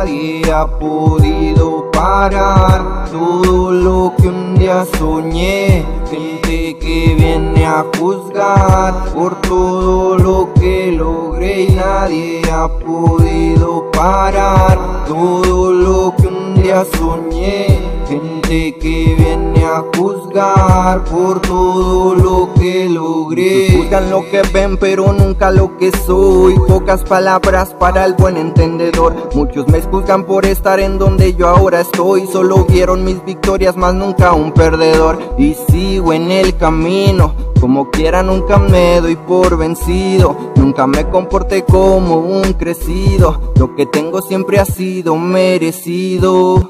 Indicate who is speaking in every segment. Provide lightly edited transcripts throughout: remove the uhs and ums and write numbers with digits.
Speaker 1: nadie ha podido parar todo lo que un día soñé. Gente que viene a juzgar por todo lo que logré y nadie ha podido parar todo lo que un día soñé. Gente que viene a juzgar por todo lo que logré. Juzgan lo que ven pero nunca lo que soy. Pocas palabras para el buen entendedor. Muchos me juzgan por estar en donde yo ahora estoy. Solo vieron mis victorias más nunca un perdedor. Y sigo en el camino, como quiera nunca me doy por vencido. Nunca me comporté como un crecido. Lo que tengo siempre ha sido merecido.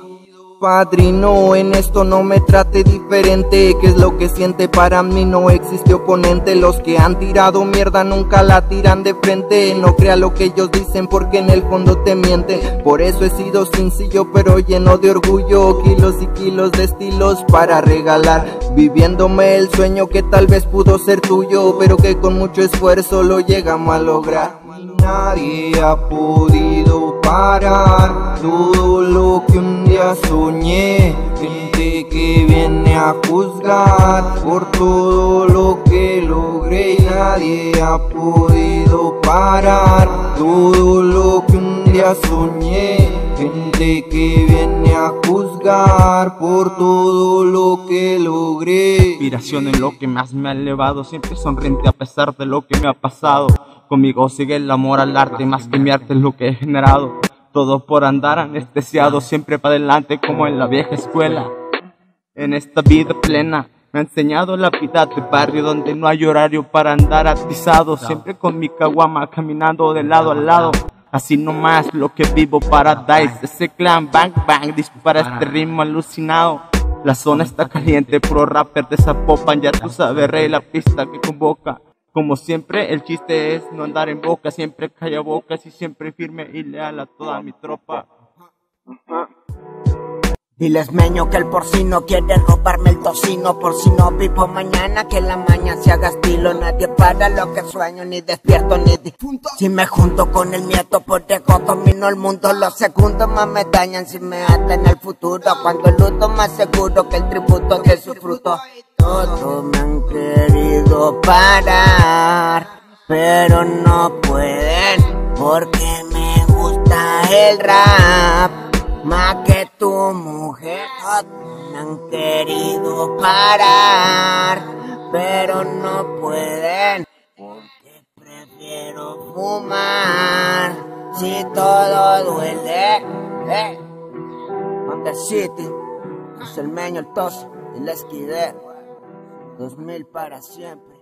Speaker 1: Padrino, en esto no me trate diferente. ¿Qué es lo que siente? Para mí no existe oponente. Los que han tirado mierda nunca la tiran de frente. No crea lo que ellos dicen porque en el fondo te mienten. Por eso he sido sencillo pero lleno de orgullo. Kilos y kilos de estilos para regalar, viviéndome el sueño que tal vez pudo ser tuyo, pero que con mucho esfuerzo lo llegamos a lograr. Nadie ha podido parar todo lo que un día soñé. Gente que viene a juzgar por todo lo que logré y nadie ha podido parar todo lo que un día soñé. Gente que viene a juzgar por todo lo que logré.
Speaker 2: Inspiración en lo que más me ha elevado, siempre sonriente a pesar de lo que me ha pasado. Conmigo sigue el amor al arte, más que mi arte es lo que he generado. Todo por andar anestesiado, siempre para adelante como en la vieja escuela. En esta vida plena me ha enseñado la vida de barrio donde no hay horario para andar atizado. Siempre con mi caguama caminando de lado a lado. Así nomás lo que vivo Paradise. Ese clan bang bang dispara este ritmo alucinado. La zona está caliente, pro rapper de Zapopan. Ya tú sabes, rey, la pista que convoca. Como siempre, el chiste es no andar en boca. Siempre calla bocas y siempre firme y leal a toda mi tropa.
Speaker 3: Diles meño que el porcino quiere robarme el tocino. Por si no vivo mañana, que la mañana se haga estilo. Nadie para lo que sueño, ni despierto ni difunto. Si me junto con el nieto, por ego domino el mundo. Los segundos más me dañan si me atan al futuro. Cuando el luto más seguro que el tributo de su fruto. Todos me han querido parar, pero no pueden, porque me gusta el rap más que tu mujer. Todos me han querido parar, pero no pueden, porque prefiero fumar. Si todo duele, Under City, es el meño, el tos y la esquidez. 2000 para siempre.